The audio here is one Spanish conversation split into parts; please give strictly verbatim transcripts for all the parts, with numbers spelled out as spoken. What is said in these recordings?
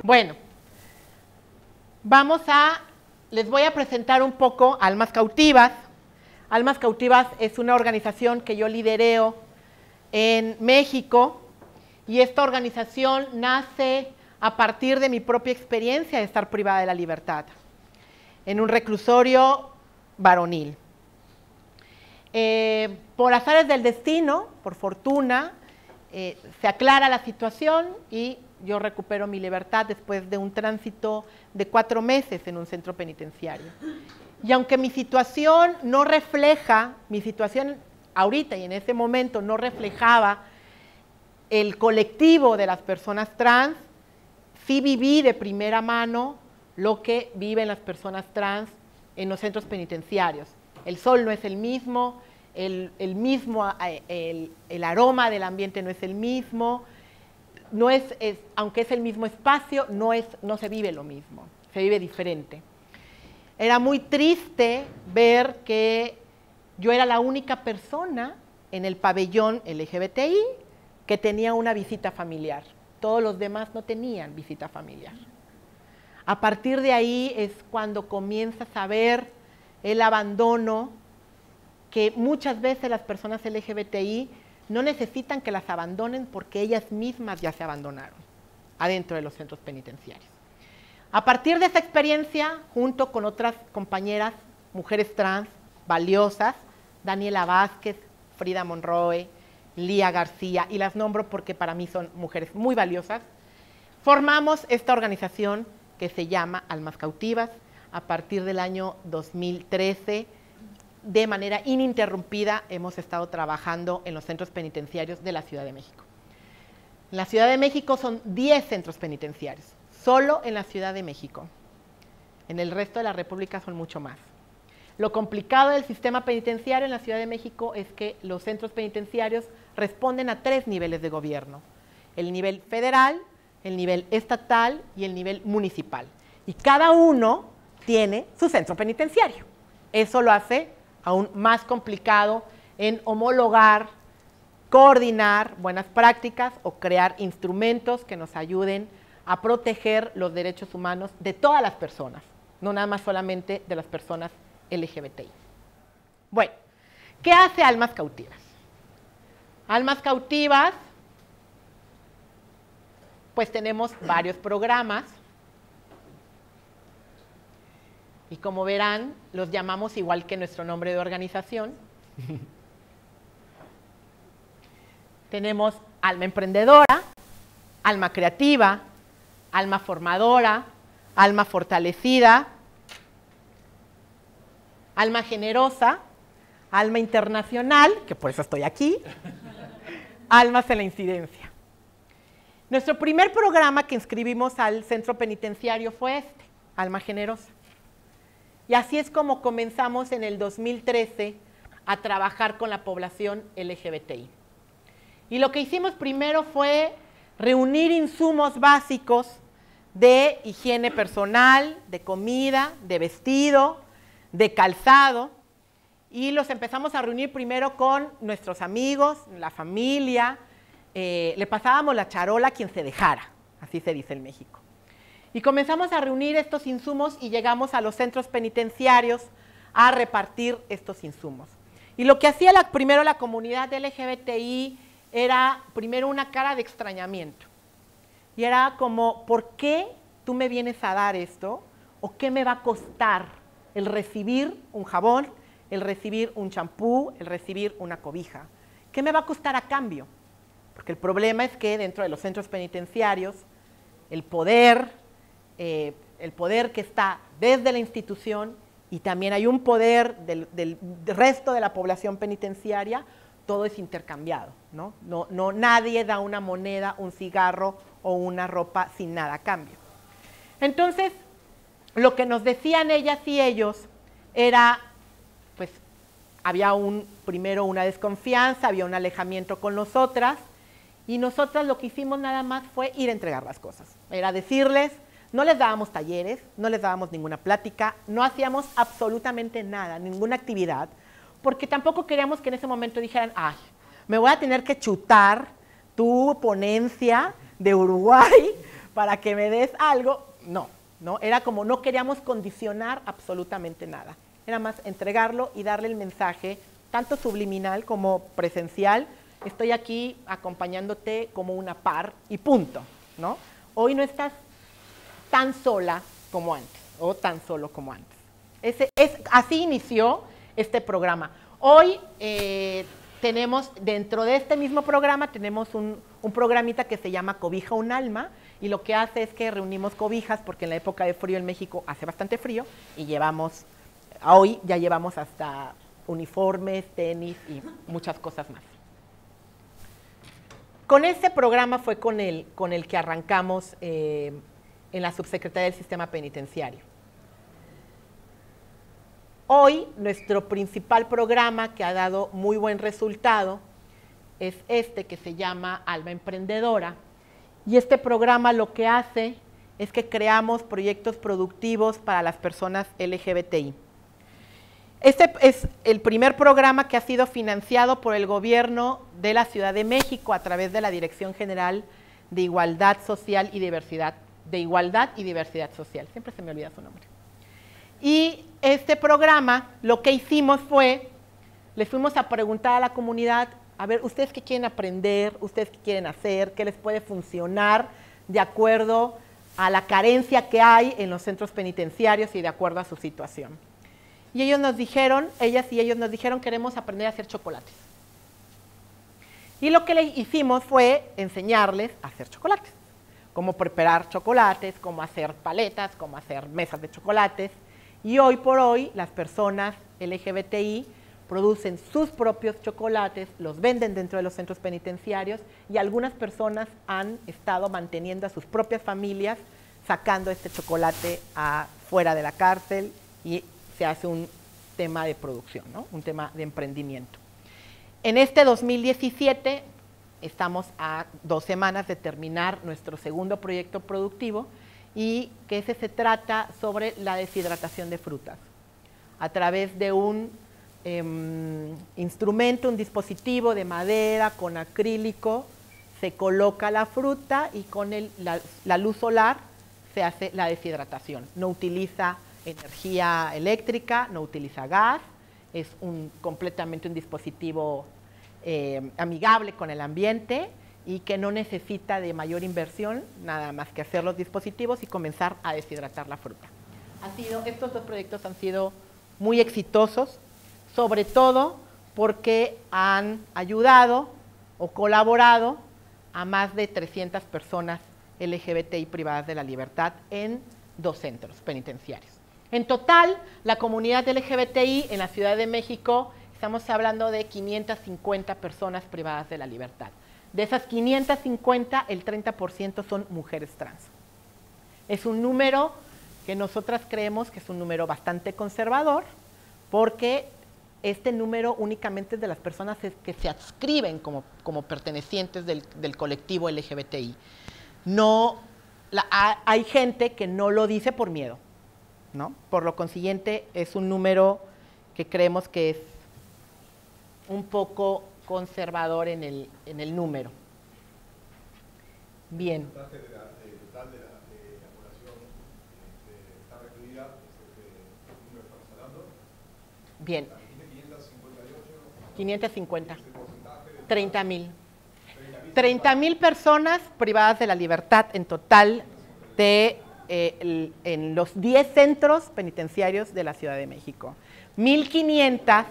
Bueno, vamos a, les voy a presentar un poco Almas Cautivas. Almas Cautivas es una organización que yo lidereo en México y esta organización nace a partir de mi propia experiencia de estar privada de la libertad en un reclusorio varonil. Eh, por azares del destino, por fortuna, eh, se aclara la situación y yo recupero mi libertad después de un tránsito de cuatro meses en un centro penitenciario. Y aunque mi situación no refleja, mi situación ahorita y en ese momento no reflejaba el colectivo de las personas trans, sí viví de primera mano lo que viven las personas trans en los centros penitenciarios. El sol no es el mismo, el, el, mismo el, el aroma del ambiente no es el mismo, no es, es, aunque es el mismo espacio, no, es, no se vive lo mismo, se vive diferente. Era muy triste ver que yo era la única persona en el pabellón L G B T I que tenía una visita familiar. Todos los demás no tenían visita familiar. A partir de ahí es cuando comienzas a ver el abandono que muchas veces las personas L G B T I no necesitan que las abandonen porque ellas mismas ya se abandonaron adentro de los centros penitenciarios. A partir de esa experiencia, junto con otras compañeras, mujeres trans, valiosas, Daniela Vázquez, Frida Monroe, Lía García, y las nombro porque para mí son mujeres muy valiosas, formamos esta organización que se llama Almas Cautivas a partir del año dos mil trece. De manera ininterrumpida hemos estado trabajando en los centros penitenciarios de la Ciudad de México. En la Ciudad de México son diez centros penitenciarios. Solo en la Ciudad de México. En el resto de la República son mucho más. Lo complicado del sistema penitenciario en la Ciudad de México es que los centros penitenciarios responden a tres niveles de gobierno. El nivel federal, el nivel estatal y el nivel municipal. Y cada uno tiene su centro penitenciario. Eso lo hace aún más complicado en homologar, coordinar buenas prácticas o crear instrumentos que nos ayuden a proteger los derechos humanos de todas las personas, no nada más solamente de las personas L G B T I. Bueno, ¿qué hace Almas Cautivas? Almas Cautivas, pues tenemos varios programas y como verán, los llamamos igual que nuestro nombre de organización. Tenemos Alma Emprendedora, Alma Creativa, Alma Formadora, Alma Fortalecida, Alma Generosa, Alma Internacional, que por eso estoy aquí, Almas en la Incidencia. Nuestro primer programa que inscribimos al centro penitenciario fue este, Alma Generosa. Y así es como comenzamos en el dos mil trece a trabajar con la población L G B T I. Y lo que hicimos primero fue reunir insumos básicos de higiene personal, de comida, de vestido, de calzado, y los empezamos a reunir primero con nuestros amigos, la familia, eh, le pasábamos la charola a quien se dejara, así se dice en México. Y comenzamos a reunir estos insumos y llegamos a los centros penitenciarios a repartir estos insumos. Y lo que hacía la, primero la comunidad L G B T I era primero una cara de extrañamiento. Y era como, ¿por qué tú me vienes a dar esto? ¿O qué me va a costar el recibir un jabón, el recibir un champú, el recibir una cobija? ¿Qué me va a costar a cambio? Porque el problema es que dentro de los centros penitenciarios, el poder, eh, el poder que está desde la institución y también hay un poder del, del, del resto de la población penitenciaria, todo es intercambiado, ¿no? No, no, nadie da una moneda, un cigarro o una ropa sin nada a cambio. Entonces, lo que nos decían ellas y ellos era, pues, había un, primero una desconfianza, había un alejamiento con nosotras, y nosotras lo que hicimos nada más fue ir a entregar las cosas. Era decirles, no les dábamos talleres, no les dábamos ninguna plática, no hacíamos absolutamente nada, ninguna actividad, porque tampoco queríamos que en ese momento dijeran, ay, me voy a tener que chutar tu ponencia de Uruguay para que me des algo, no, no, era como no queríamos condicionar absolutamente nada, era más entregarlo y darle el mensaje, tanto subliminal como presencial, estoy aquí acompañándote como una par y punto, ¿no? Hoy no estás tan sola como antes, o tan solo como antes. Ese, es, así inició este programa. Hoy eh, tenemos, dentro de este mismo programa, tenemos un, un programita que se llama Cobija un Alma, y lo que hace es que reunimos cobijas, porque en la época de frío en México hace bastante frío, y llevamos, hoy ya llevamos hasta uniformes, tenis y muchas cosas más. Con este programa fue con el, con el que arrancamos eh, en la Subsecretaría del Sistema Penitenciario. Hoy, nuestro principal programa, que ha dado muy buen resultado, es este que se llama Alma Emprendedora. Y este programa lo que hace es que creamos proyectos productivos para las personas L G B T I. Este es el primer programa que ha sido financiado por el gobierno de la Ciudad de México a través de la Dirección General de Igualdad Social y Diversidad, de Igualdad y Diversidad Social. Siempre se me olvida su nombre. Y este programa, lo que hicimos fue, les fuimos a preguntar a la comunidad, a ver, ¿ustedes qué quieren aprender? ¿Ustedes qué quieren hacer? ¿Qué les puede funcionar de acuerdo a la carencia que hay en los centros penitenciarios y de acuerdo a su situación? Y ellos nos dijeron, ellas y ellos nos dijeron, queremos aprender a hacer chocolates. Y lo que le hicimos fue enseñarles a hacer chocolates, cómo preparar chocolates, cómo hacer paletas, cómo hacer mesas de chocolates. Y hoy por hoy las personas L G B T I producen sus propios chocolates, los venden dentro de los centros penitenciarios y algunas personas han estado manteniendo a sus propias familias sacando este chocolate afuera de la cárcel y se hace un tema de producción, ¿no? Un tema de emprendimiento. En este dos mil diecisiete estamos a dos semanas de terminar nuestro segundo proyecto productivo y que ese se trata sobre la deshidratación de frutas a través de un eh, instrumento, un dispositivo de madera con acrílico, se coloca la fruta y con el, la, la luz solar se hace la deshidratación. No utiliza energía eléctrica, no utiliza gas, es un, completamente un dispositivo eh, amigable con el ambiente y que no necesita de mayor inversión, nada más que hacer los dispositivos y comenzar a deshidratar la fruta. Ha sido, estos dos proyectos han sido muy exitosos, sobre todo porque han ayudado o colaborado a más de trescientas personas L G B T I privadas de la libertad en dos centros penitenciarios. En total, la comunidad L G B T I en la Ciudad de México, estamos hablando de quinientas cincuenta personas privadas de la libertad. De esas quinientas cincuenta, el treinta por ciento son mujeres trans. Es un número que nosotras creemos que es un número bastante conservador, porque este número únicamente es de las personas que se adscriben como, como pertenecientes del, del colectivo L G B T I. No, la, hay gente que no lo dice por miedo, ¿no? Por lo consiguiente, es un número que creemos que es un poco conservador en el, en el número. Bien. El total de la, el total de la, de la población este, está recluida, este número que estamos hablando. Bien. quinientos cincuenta y ocho. quinientos cincuenta. treinta mil. treinta mil personas privadas de la libertad en total de, eh, el, en los diez centros penitenciarios de la Ciudad de México. mil quinientas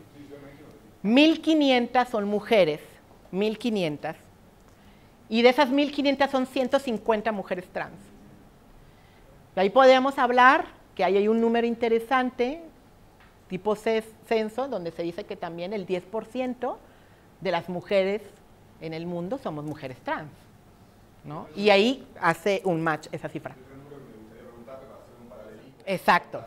son mujeres, mil quinientas, y de esas mil quinientas son ciento cincuenta mujeres trans. Y ahí podemos hablar que ahí hay un número interesante, tipo censo, donde se dice que también el diez por ciento de las mujeres en el mundo somos mujeres trans, ¿no? Y ahí hace un match esa cifra. Exacto.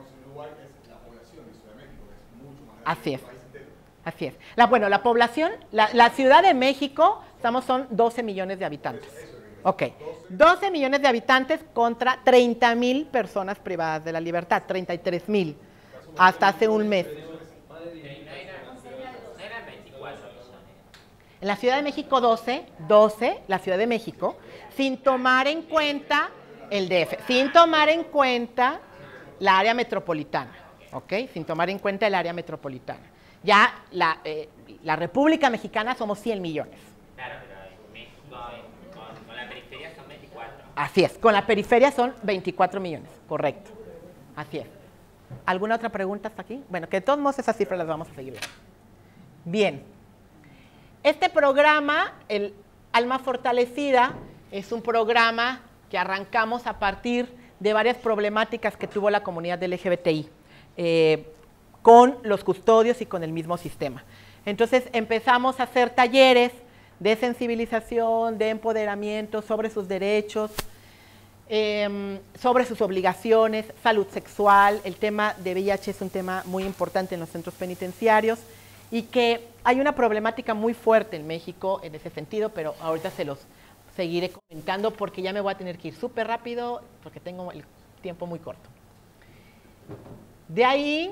Así es. Así es. La, bueno, la población, la, la Ciudad de México, estamos, son doce millones de habitantes. Ok. doce millones de habitantes contra treinta mil personas privadas de la libertad, treinta y tres mil, hasta hace un mes. En la Ciudad de México doce, doce, la Ciudad de México, sin tomar en cuenta el D F, sin tomar en cuenta la área metropolitana, ¿ok? Sin tomar en cuenta el área metropolitana. Ya la, eh, la República Mexicana somos cien millones. Claro, pero en México con, con la periferia son veinticuatro. Así es, con la periferia son veinticuatro millones, correcto. Así es. ¿Alguna otra pregunta hasta aquí? Bueno, que de todos modos esas cifras las vamos a seguir viendo. Bien. Este programa, el Alma Fortalecida, es un programa que arrancamos a partir de varias problemáticas que tuvo la comunidad L G B T I eh, con los custodios y con el mismo sistema. Entonces empezamos a hacer talleres de sensibilización, de empoderamiento sobre sus derechos, eh, sobre sus obligaciones, salud sexual. El tema de V I H es un tema muy importante en los centros penitenciarios y que hay una problemática muy fuerte en México en ese sentido, pero ahorita se los seguiré comentando porque ya me voy a tener que ir súper rápido porque tengo el tiempo muy corto. De ahí,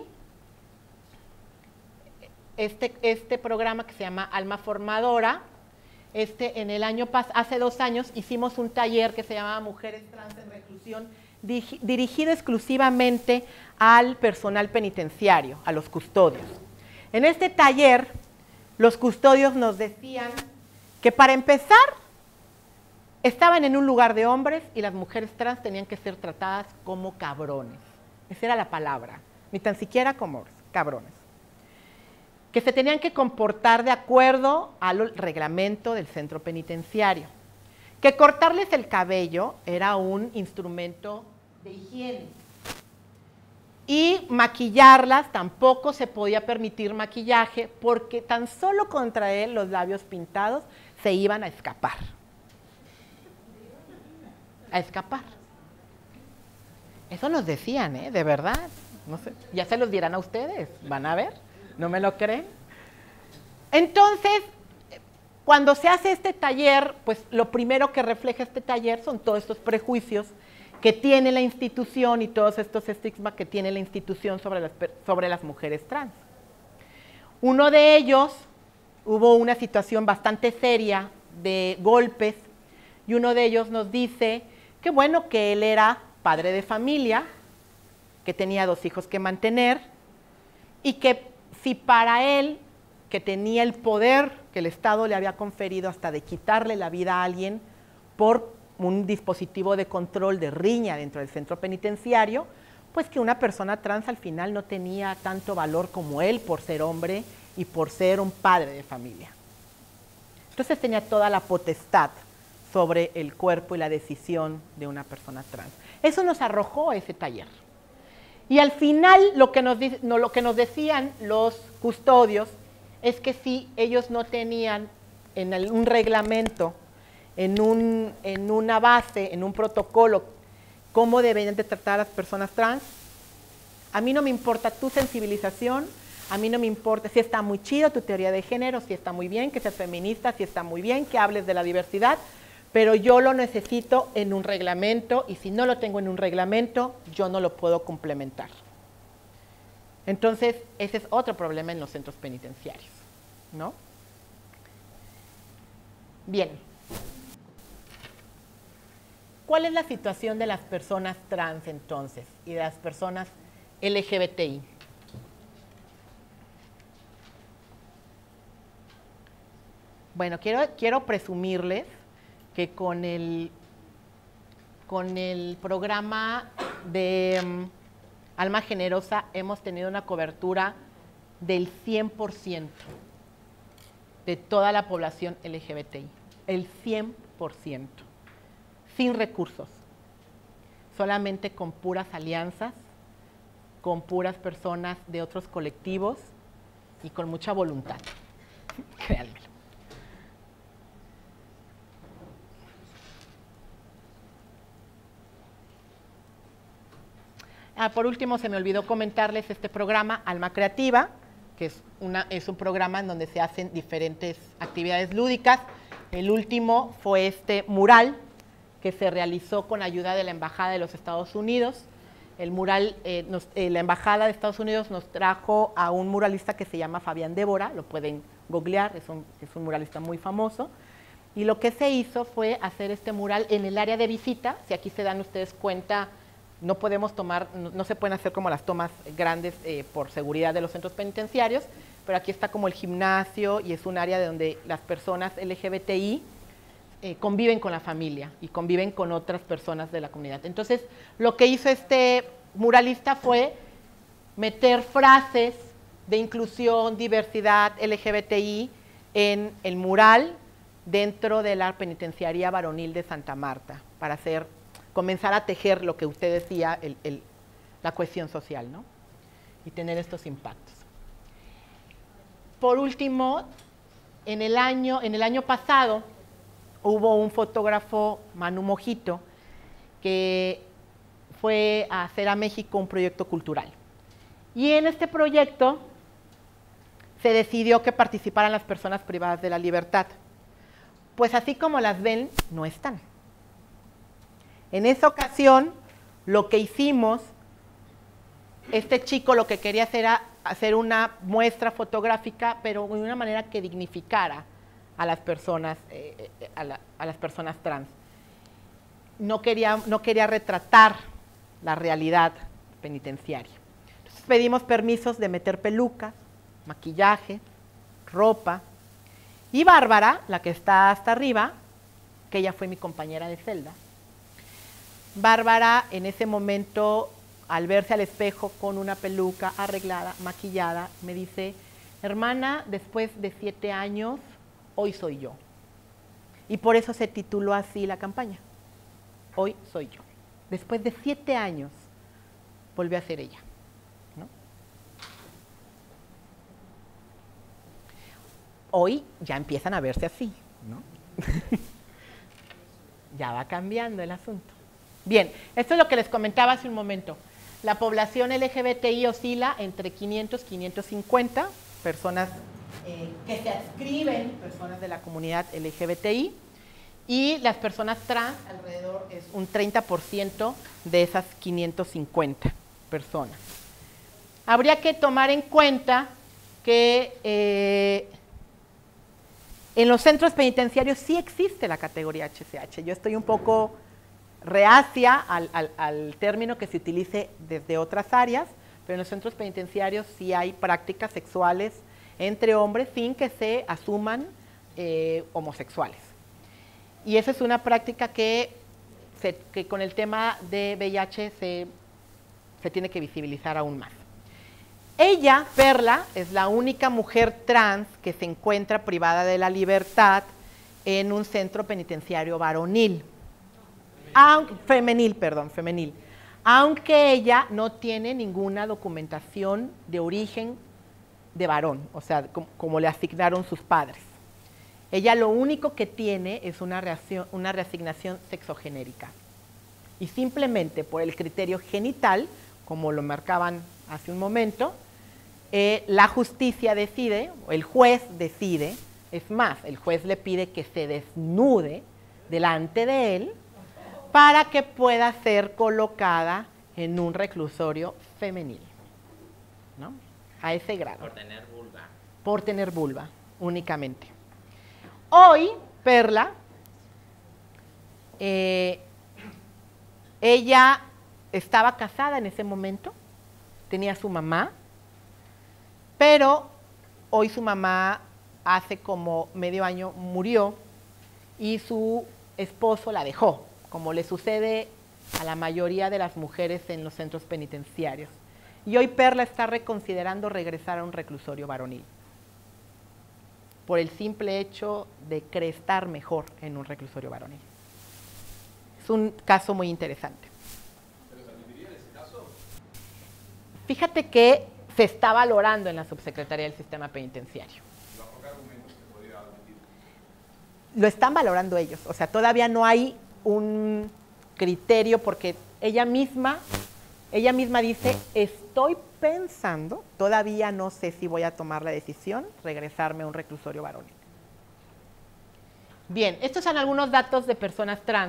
este, este programa que se llama Alma Formadora, este, en el año pas hace dos años hicimos un taller que se llamaba Mujeres Trans en Reclusión, dirigido exclusivamente al personal penitenciario, a los custodios. En este taller, los custodios nos decían que para empezar, estaban en un lugar de hombres y las mujeres trans tenían que ser tratadas como cabrones. Esa era la palabra, ni tan siquiera como cabrones. Que se tenían que comportar de acuerdo al reglamento del centro penitenciario. Que cortarles el cabello era un instrumento de higiene. Y maquillarlas, tampoco se podía permitir maquillaje porque tan solo contra él los labios pintados se iban a escapar. A escapar. Eso nos decían, ¿eh? De verdad. No sé, ya se los dirán a ustedes, van a ver, ¿no me lo creen? Entonces, cuando se hace este taller, pues lo primero que refleja este taller son todos estos prejuicios que tiene la institución y todos estos estigmas que tiene la institución sobre las, sobre las mujeres trans. Uno de ellos, hubo una situación bastante seria de golpes y uno de ellos nos dice que bueno, que él era padre de familia, que tenía dos hijos que mantener y que si para él, que tenía el poder que el Estado le había conferido hasta de quitarle la vida a alguien por un dispositivo de control de riña dentro del centro penitenciario, pues que una persona trans al final no tenía tanto valor como él por ser hombre y por ser un padre de familia. Entonces tenía toda la potestad sobre el cuerpo y la decisión de una persona trans. Eso nos arrojó ese taller. Y al final lo que nos, no, lo que nos decían los custodios es que si ellos no tenían en el, un reglamento, en, un, en una base, en un protocolo, cómo deberían de tratar a las personas trans, a mí no me importa tu sensibilización, a mí no me importa si está muy chido tu teoría de género, si está muy bien que seas feminista, si está muy bien que hables de la diversidad, pero yo lo necesito en un reglamento y si no lo tengo en un reglamento, yo no lo puedo complementar. Entonces, ese es otro problema en los centros penitenciarios, ¿no? Bien. ¿Cuál es la situación de las personas trans entonces y de las personas L G B T I? Bueno, quiero, quiero presumirles que con el, con el programa de um, Alma Generosa hemos tenido una cobertura del cien por ciento de toda la población L G B T I, el cien por ciento, sin recursos, solamente con puras alianzas, con puras personas de otros colectivos y con mucha voluntad, créanmelo. Ah, por último, se me olvidó comentarles este programa, Alma Creativa, que es, una, es un programa en donde se hacen diferentes actividades lúdicas. El último fue este mural que se realizó con ayuda de la Embajada de los Estados Unidos. El mural, eh, nos, eh, la Embajada de Estados Unidos nos trajo a un muralista que se llama Fabián Débora, lo pueden googlear, es un, es un muralista muy famoso. Y lo que se hizo fue hacer este mural en el área de visita. Si aquí se dan ustedes cuenta, no podemos tomar, no, no se pueden hacer como las tomas grandes eh, por seguridad de los centros penitenciarios, pero aquí está como el gimnasio y es un área de donde las personas L G B T I eh, conviven con la familia y conviven con otras personas de la comunidad. Entonces, lo que hizo este muralista fue meter frases de inclusión, diversidad, L G B T I en el mural dentro de la penitenciaría varonil de Santa Marta, para hacer, comenzar a tejer lo que usted decía, el, el, la cohesión social, ¿no? Y tener estos impactos. Por último, en el año, en el año pasado hubo un fotógrafo, Manu Mojito, que fue a hacer a México un proyecto cultural. Y en este proyecto se decidió que participaran las personas privadas de la libertad. Pues así como las ven, no están. En esa ocasión, lo que hicimos, este chico lo que quería hacer era hacer una muestra fotográfica, pero de una manera que dignificara a las personas, eh, a, la, a las personas trans. No quería, no quería retratar la realidad penitenciaria. Entonces pedimos permisos de meter pelucas, maquillaje, ropa. Y Bárbara, la que está hasta arriba, que ella fue mi compañera de celda, Bárbara en ese momento, al verse al espejo con una peluca arreglada, maquillada, me dice, hermana, después de siete años, hoy soy yo. Y por eso se tituló así la campaña, Hoy soy yo. Después de siete años, volvió a ser ella, ¿no? Hoy ya empiezan a verse así, ¿no? Ya va cambiando el asunto. Bien, esto es lo que les comentaba hace un momento. La población L G B T I oscila entre quinientos y quinientos cincuenta personas eh, que se adscriben, personas de la comunidad L G B T I, y las personas trans, alrededor es un treinta por ciento de esas quinientos cincuenta personas. Habría que tomar en cuenta que eh, en los centros penitenciarios sí existe la categoría H C H. Yo estoy un poco reacia al, al, al término que se utilice desde otras áreas, pero en los centros penitenciarios sí hay prácticas sexuales entre hombres sin que se asuman eh, homosexuales. Y esa es una práctica que, se, que con el tema de V I H se, se tiene que visibilizar aún más. Ella, Perla, es la única mujer trans que se encuentra privada de la libertad en un centro penitenciario varonil. Aunque, femenil, perdón, femenil. Aunque ella no tiene ninguna documentación de origen de varón, o sea, como, como le asignaron sus padres. Ella lo único que tiene es una, reacción, una reasignación sexogenérica. Y simplemente por el criterio genital, como lo marcaban hace un momento, eh, la justicia decide, o el juez decide, es más, el juez le pide que se desnude delante de él para que pueda ser colocada en un reclusorio femenil, ¿no? A ese grado. Por tener vulva. Por tener vulva, únicamente. Hoy, Perla, eh, ella estaba casada en ese momento, tenía su mamá, pero hoy su mamá hace como medio año murió y su esposo la dejó, como le sucede a la mayoría de las mujeres en los centros penitenciarios. Y hoy Perla está reconsiderando regresar a un reclusorio varonil, por el simple hecho de creer estar mejor en un reclusorio varonil. Es un caso muy interesante. ¿Pero se admitiría en ese caso? Fíjate que se está valorando en la Subsecretaría del Sistema Penitenciario. ¿Y bajo qué argumentos se podría admitir? Lo están valorando ellos, o sea, todavía no hay un criterio porque ella misma, ella misma dice, estoy pensando, todavía no sé si voy a tomar la decisión, regresarme a un reclusorio varonil. Bien, estos son algunos datos de personas trans.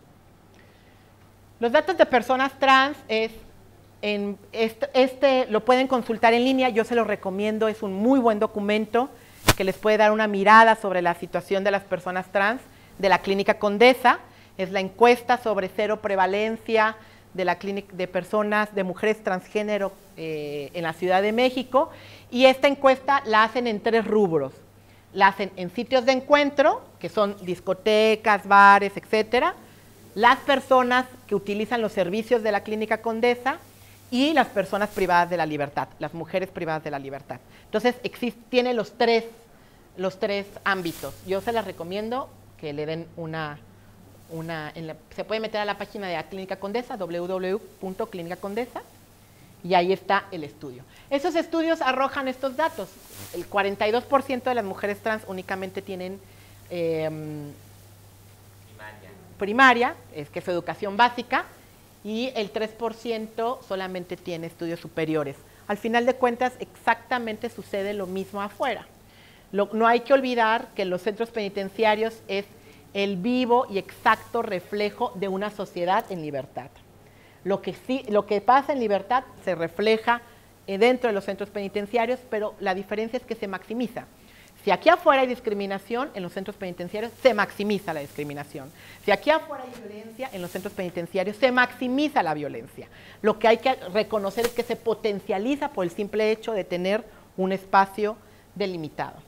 Los datos de personas trans es, en este, este lo pueden consultar en línea, yo se los recomiendo, es un muy buen documento que les puede dar una mirada sobre la situación de las personas trans de la Clínica Condesa. Es la encuesta sobre cero prevalencia de la clínica de personas, de mujeres transgénero eh, en la Ciudad de México, y esta encuesta la hacen en tres rubros. La hacen en sitios de encuentro, que son discotecas, bares, etcétera, las personas que utilizan los servicios de la Clínica Condesa y las personas privadas de la libertad, las mujeres privadas de la libertad. Entonces, existe, tiene los tres, los tres ámbitos. Yo se las recomiendo que le den una... Una, en la, se puede meter a la página de la Clínica Condesa, doble u doble u doble u punto clínica condesa, y ahí está el estudio. Esos estudios arrojan estos datos. El cuarenta y dos por ciento de las mujeres trans únicamente tienen eh, primaria. primaria, es que es educación básica, y el tres por ciento solamente tiene estudios superiores. Al final de cuentas, exactamente sucede lo mismo afuera. Lo, no hay que olvidar que en los centros penitenciarios es el vivo y exacto reflejo de una sociedad en libertad. Lo que, sí, lo que pasa en libertad se refleja dentro de los centros penitenciarios, pero la diferencia es que se maximiza. Si aquí afuera hay discriminación, en los centros penitenciarios se maximiza la discriminación. Si aquí afuera hay violencia, en los centros penitenciarios se maximiza la violencia. Lo que hay que reconocer es que se potencializa por el simple hecho de tener un espacio delimitado.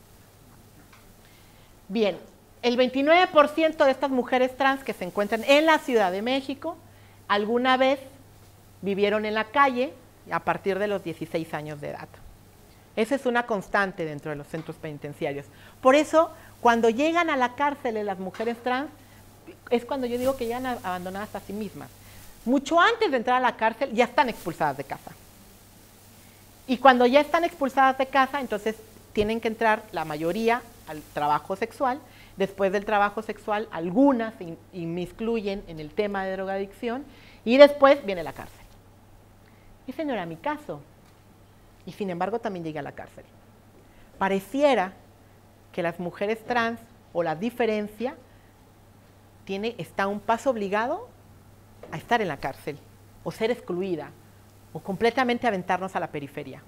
Bien. El veintinueve por ciento de estas mujeres trans que se encuentran en la Ciudad de México alguna vez vivieron en la calle a partir de los dieciséis años de edad. Esa es una constante dentro de los centros penitenciarios. Por eso, cuando llegan a la cárcel las mujeres trans, es cuando yo digo que llegan abandonadas a sí mismas. Mucho antes de entrar a la cárcel ya están expulsadas de casa. Y cuando ya están expulsadas de casa, entonces tienen que entrar la mayoría al trabajo sexual. Después del trabajo sexual, algunas se inmiscuyen en el tema de drogadicción y después viene la cárcel. Ese no era mi caso. Y sin embargo también llegué a la cárcel. Pareciera que las mujeres trans o la diferencia tiene, está un paso obligado a estar en la cárcel o ser excluida o completamente aventarnos a la periferia.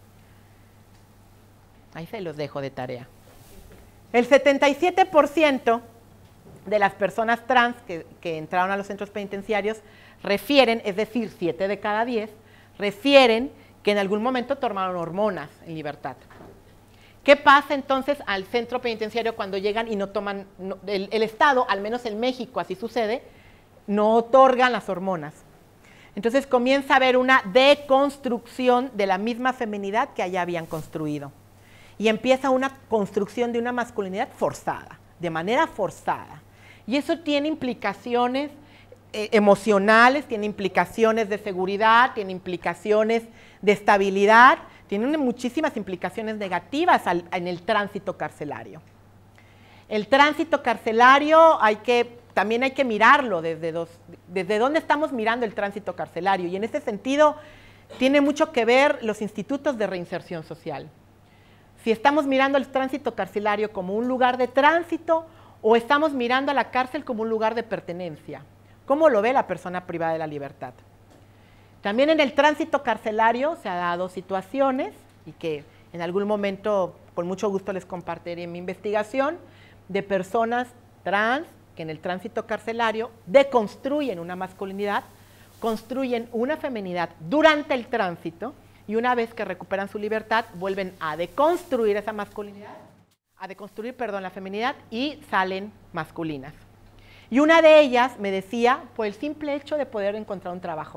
Ahí se los dejo de tarea. El setenta y siete por ciento de las personas trans que, que entraron a los centros penitenciarios refieren, es decir, siete de cada diez, refieren que en algún momento tomaron hormonas en libertad. ¿Qué pasa entonces al centro penitenciario cuando llegan y no toman, no, el, el Estado, al menos en México así sucede, no otorgan las hormonas? Entonces comienza a haber una deconstrucción de la misma feminidad que allá habían construido. Y empieza una construcción de una masculinidad forzada, de manera forzada. Y eso tiene implicaciones eh, emocionales, tiene implicaciones de seguridad, tiene implicaciones de estabilidad, tiene muchísimas implicaciones negativas al, en el tránsito carcelario. El tránsito carcelario hay que, también hay que mirarlo desde, dos, desde dónde estamos mirando el tránsito carcelario. Y en ese sentido tiene mucho que ver los institutos de reinserción social. Si estamos mirando el tránsito carcelario como un lugar de tránsito o estamos mirando a la cárcel como un lugar de pertenencia. ¿Cómo lo ve la persona privada de la libertad? También en el tránsito carcelario se han dado situaciones, y que en algún momento con mucho gusto les compartiré en mi investigación, de personas trans que en el tránsito carcelario deconstruyen una masculinidad, construyen una feminidad durante el tránsito, y una vez que recuperan su libertad, vuelven a deconstruir esa masculinidad, a deconstruir, perdón, la feminidad, y salen masculinas. Y una de ellas me decía, por el simple hecho de poder encontrar un trabajo.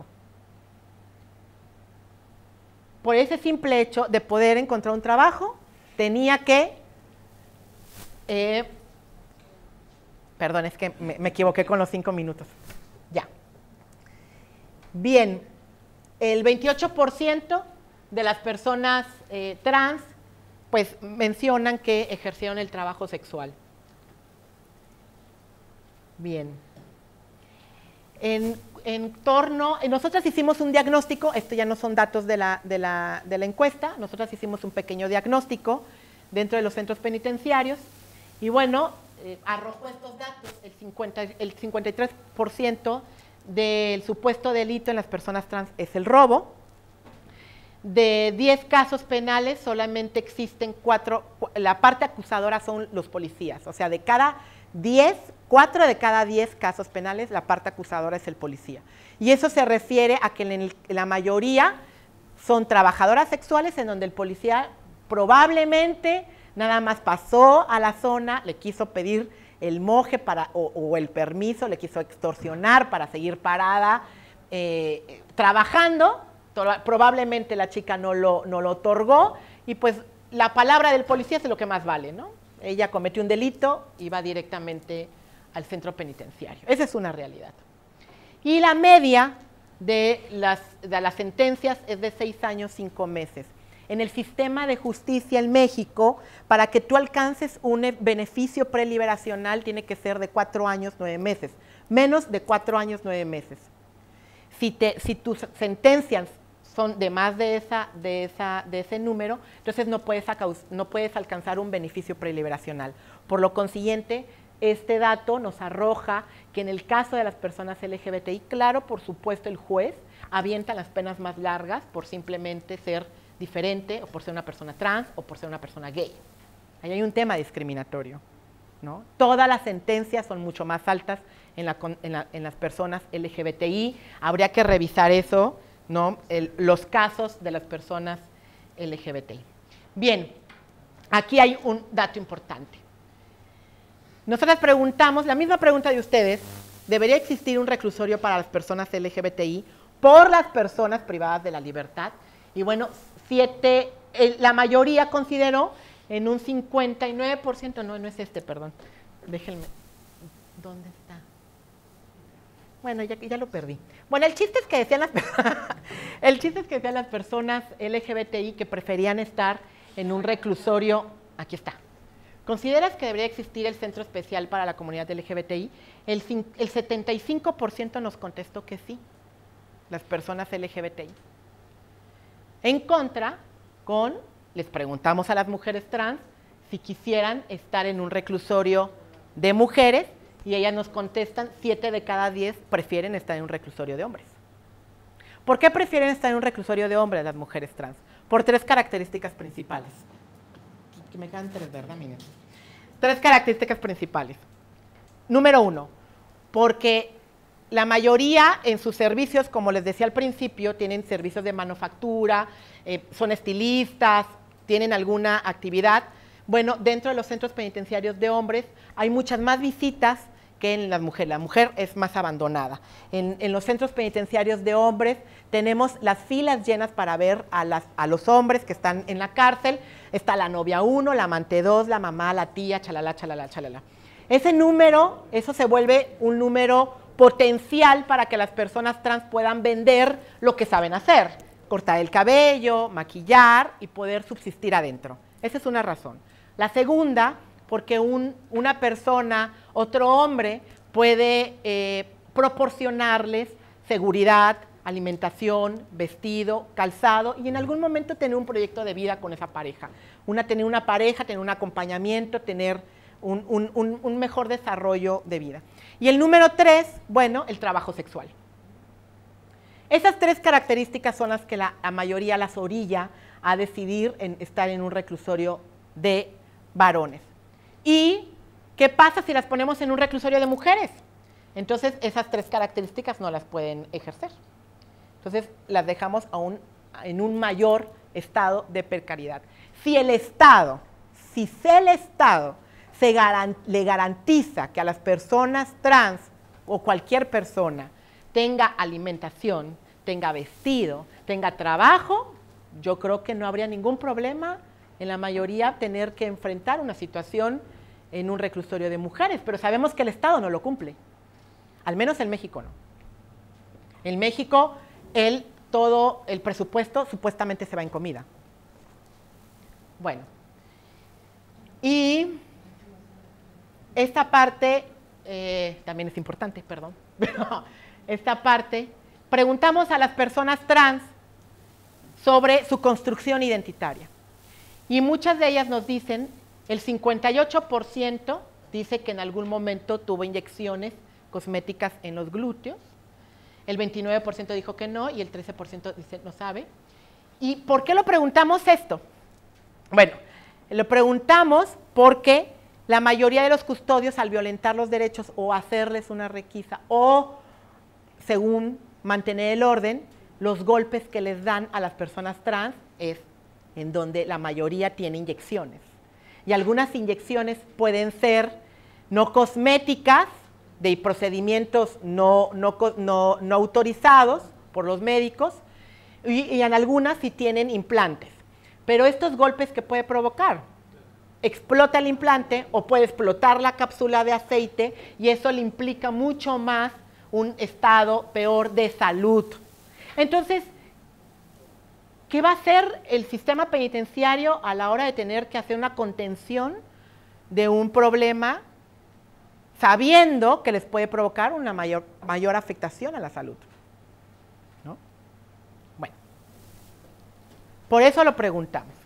Por ese simple hecho de poder encontrar un trabajo, tenía que, eh, perdón, es que me, me equivoqué con los cinco minutos, ya. Bien, el veintiocho por ciento de las personas eh, trans, pues mencionan que ejercieron el trabajo sexual. Bien. En, en torno, nosotras hicimos un diagnóstico, esto ya no son datos de la, de, la, de la encuesta, nosotras hicimos un pequeño diagnóstico dentro de los centros penitenciarios, y bueno, eh, arrojó estos datos, el, cincuenta, el cincuenta y tres por ciento del supuesto delito en las personas trans es el robo. de diez casos penales solamente existen cuatro, la parte acusadora son los policías, o sea, de cada diez, cuatro de cada diez casos penales, la parte acusadora es el policía. Y eso se refiere a que en, el, en la mayoría son trabajadoras sexuales en donde el policía probablemente nada más pasó a la zona, le quiso pedir el moje para, o, o el permiso, le quiso extorsionar para seguir parada, eh, trabajando. Probablemente la chica no lo, no lo otorgó y pues la palabra del policía es lo que más vale, ¿no? Ella cometió un delito y va directamente al centro penitenciario. Esa es una realidad. Y la media de las, de las sentencias es de seis años, cinco meses. En el sistema de justicia en México, para que tú alcances un beneficio preliberacional tiene que ser de cuatro años, nueve meses. Menos de cuatro años, nueve meses. Si, te, si tus sentencias son de más de, esa, de, esa, de ese número, entonces no puedes, no puedes alcanzar un beneficio preliberacional. Por lo consiguiente, este dato nos arroja que en el caso de las personas L G B T I, claro, por supuesto el juez avienta las penas más largas por simplemente ser diferente, o por ser una persona trans, o por ser una persona gay. Ahí hay un tema discriminatorio, ¿no? Todas las sentencias son mucho más altas en, la, en, la, en las personas L G B T I, habría que revisar eso, ¿no? El, los casos de las personas L G B T I. Bien, aquí hay un dato importante. Nosotras preguntamos, la misma pregunta de ustedes, ¿debería existir un reclusorio para las personas L G B T I por las personas privadas de la libertad? Y bueno, siete, el, la mayoría consideró en un cincuenta y nueve por ciento, no, no es este, perdón, déjenme, ¿dónde está? Bueno, ya, ya lo perdí. Bueno, el chiste es que decían las, el chiste es que decían las personas L G B T I que preferían estar en un reclusorio, aquí está. ¿Consideras que debería existir el centro especial para la comunidad L G B T I? El, el setenta y cinco por ciento nos contestó que sí, las personas L G B T I. En contra, con, les preguntamos a las mujeres trans si quisieran estar en un reclusorio de mujeres y ellas nos contestan, siete de cada diez prefieren estar en un reclusorio de hombres. ¿Por qué prefieren estar en un reclusorio de hombres las mujeres trans? Por tres características principales. Que me quedan tres, ¿verdad? Miren. Tres características principales. Número uno, porque la mayoría en sus servicios, como les decía al principio, tienen servicios de manufactura, eh, son estilistas, tienen alguna actividad. Bueno, dentro de los centros penitenciarios de hombres hay muchas más visitas que en las mujeres. La mujer es más abandonada. En, en los centros penitenciarios de hombres tenemos las filas llenas para ver a, las, a los hombres que están en la cárcel. Está la novia uno, la amante dos, la mamá, la tía, chalala, chalala, chalala. Ese número, eso se vuelve un número potencial para que las personas trans puedan vender lo que saben hacer. Cortar el cabello, maquillar y poder subsistir adentro. Esa es una razón. La segunda, porque un, una persona, otro hombre, puede eh, proporcionarles seguridad, alimentación, vestido, calzado y en algún momento tener un proyecto de vida con esa pareja. Una, tener una pareja, tener un acompañamiento, tener un, un, un, un mejor desarrollo de vida. Y el número tres, bueno, el trabajo sexual. Esas tres características son las que la, la mayoría las orilla a decidir en estar en un reclusorio de varones. ¿Y qué pasa si las ponemos en un reclusorio de mujeres? Entonces, esas tres características no las pueden ejercer. Entonces, las dejamos a un, en un mayor estado de precariedad. Si el Estado, si el Estado se garan, le garantiza que a las personas trans o cualquier persona tenga alimentación, tenga vestido, tenga trabajo, yo creo que no habría ningún problema en la mayoría tener que enfrentar una situación en un reclusorio de mujeres, pero sabemos que el Estado no lo cumple, al menos en México no. En México, el, todo el presupuesto supuestamente se va en comida. Bueno, y esta parte, eh, también es importante, perdón, pero esta parte, preguntamos a las personas trans sobre su construcción identitaria. Y muchas de ellas nos dicen, el cincuenta y ocho por ciento dice que en algún momento tuvo inyecciones cosméticas en los glúteos, el veintinueve por ciento dijo que no y el trece por ciento dice no sabe. ¿Y por qué lo preguntamos esto? Bueno, lo preguntamos porque la mayoría de los custodios, al violentar los derechos o hacerles una requisa o, según mantener el orden, los golpes que les dan a las personas trans es en donde la mayoría tiene inyecciones. Y algunas inyecciones pueden ser no cosméticas, de procedimientos no, no, no, no autorizados por los médicos, y, y en algunas sí tienen implantes. Pero estos golpes que puede provocar, explota el implante o puede explotar la cápsula de aceite y eso le implica mucho más un estado peor de salud. Entonces, ¿qué va a hacer el sistema penitenciario a la hora de tener que hacer una contención de un problema sabiendo que les puede provocar una mayor, mayor afectación a la salud? ¿No? Bueno, por eso lo preguntamos.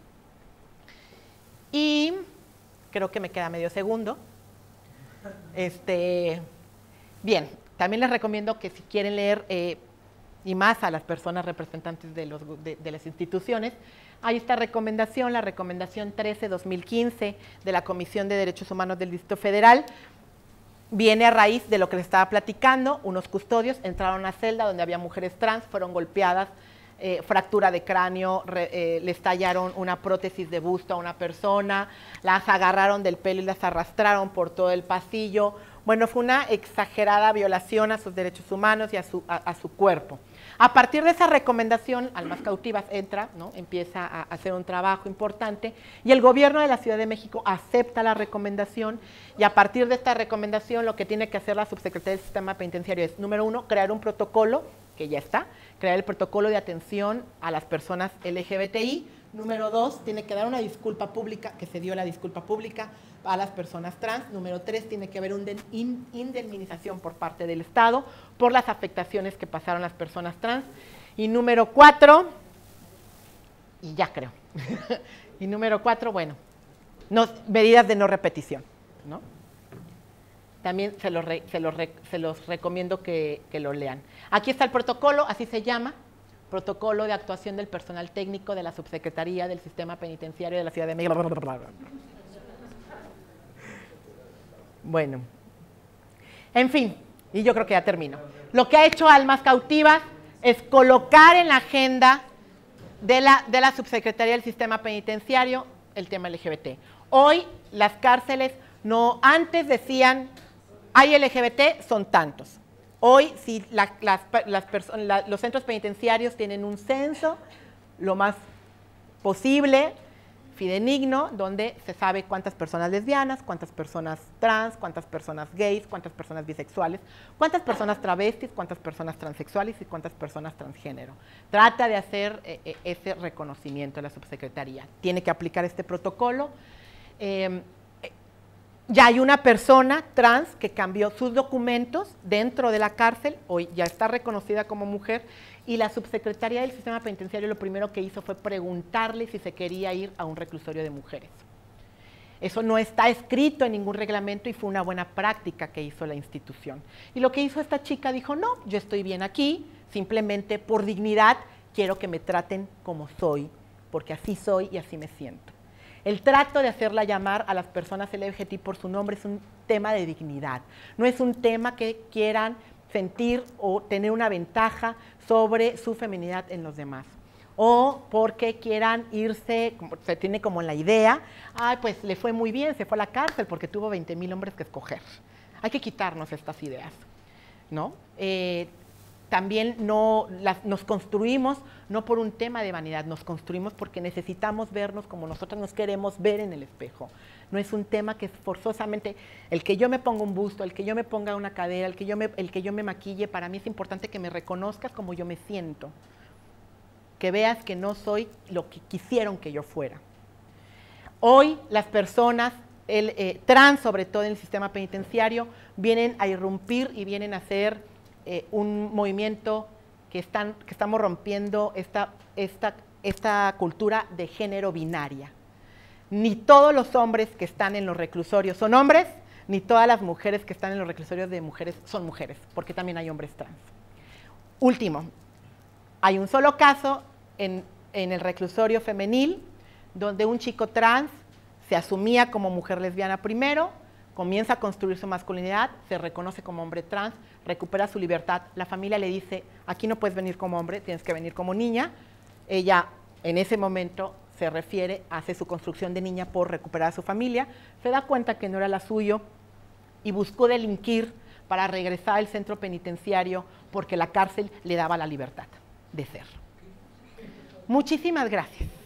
Y creo que me queda medio segundo. Este, bien, también les recomiendo que si quieren leer, eh, y más a las personas representantes de, los, de, de las instituciones, hay esta recomendación, la recomendación trece dos mil quince de la Comisión de Derechos Humanos del Distrito Federal. Viene a raíz de lo que les estaba platicando. Unos custodios entraron a una celda donde había mujeres trans, fueron golpeadas, eh, fractura de cráneo, re, eh, les tallaron una prótesis de busto a una persona, las agarraron del pelo y las arrastraron por todo el pasillo. Bueno, fue una exagerada violación a sus derechos humanos y a su, a, a su cuerpo. A partir de esa recomendación, Almas Cautivas entra, ¿no? Empieza a hacer un trabajo importante y el gobierno de la Ciudad de México acepta la recomendación y a partir de esta recomendación lo que tiene que hacer la subsecretaría del Sistema Penitenciario es, número uno, crear un protocolo, que ya está, crear el protocolo de atención a las personas L G B T I. Número dos, tiene que dar una disculpa pública, que se dio la disculpa pública a las personas trans. Número tres, tiene que haber una indemnización por parte del Estado por las afectaciones que pasaron las personas trans. Y número cuatro, y ya creo, y número cuatro, bueno, no, medidas de no repetición, ¿no? También se los, re, se los, re, se los recomiendo que, que lo lean. Aquí está el protocolo, así se llama. Protocolo de actuación del personal técnico de la Subsecretaría del Sistema Penitenciario de la Ciudad de México. Bueno, en fin, y yo creo que ya termino. Lo que ha hecho Almas Cautivas es colocar en la agenda de la, de la Subsecretaría del Sistema Penitenciario el tema L G B T. Hoy las cárceles, no, antes decían, hay L G B T, son tantos. Hoy, si la, las, las la, los centros penitenciarios tienen un censo lo más posible, fidedigno, donde se sabe cuántas personas lesbianas, cuántas personas trans, cuántas personas gays, cuántas personas bisexuales, cuántas personas travestis, cuántas personas transexuales y cuántas personas transgénero. Trata de hacer eh, ese reconocimiento de la subsecretaría. Tiene que aplicar este protocolo. Eh, Ya hay una persona trans que cambió sus documentos dentro de la cárcel, hoy ya está reconocida como mujer, y la subsecretaría del Sistema Penitenciario lo primero que hizo fue preguntarle si se quería ir a un reclusorio de mujeres. Eso no está escrito en ningún reglamento y fue una buena práctica que hizo la institución. Y lo que hizo esta chica dijo, no, yo estoy bien aquí, simplemente por dignidad quiero que me traten como soy, porque así soy y así me siento. El trato de hacerla llamar a las personas L G B T por su nombre es un tema de dignidad. No es un tema que quieran sentir o tener una ventaja sobre su feminidad en los demás. O porque quieran irse, se tiene como la idea, ay, pues le fue muy bien, se fue a la cárcel porque tuvo veinte mil hombres que escoger. Hay que quitarnos estas ideas, ¿no? Eh, También no, las, nos construimos no por un tema de vanidad, nos construimos porque necesitamos vernos como nosotros nos queremos ver en el espejo. No es un tema que forzosamente, el que yo me ponga un busto, el que yo me ponga una cadera, el que yo me, el que yo me maquille, para mí es importante que me reconozcas como yo me siento, que veas que no soy lo que quisieron que yo fuera. Hoy las personas el, eh, trans, sobre todo en el sistema penitenciario, vienen a irrumpir y vienen a hacer Eh, un movimiento que, están, que estamos rompiendo esta, esta, esta cultura de género binaria. Ni todos los hombres que están en los reclusorios son hombres, ni todas las mujeres que están en los reclusorios de mujeres son mujeres, porque también hay hombres trans. Último, hay un solo caso en en el reclusorio femenil, donde un chico trans se asumía como mujer lesbiana primero, comienza a construir su masculinidad, se reconoce como hombre trans, recupera su libertad. La familia le dice, aquí no puedes venir como hombre, tienes que venir como niña. Ella en ese momento se refiere, hace su construcción de niña por recuperar a su familia, se da cuenta que no era la suyo y buscó delinquir para regresar al centro penitenciario porque la cárcel le daba la libertad de ser. Muchísimas gracias.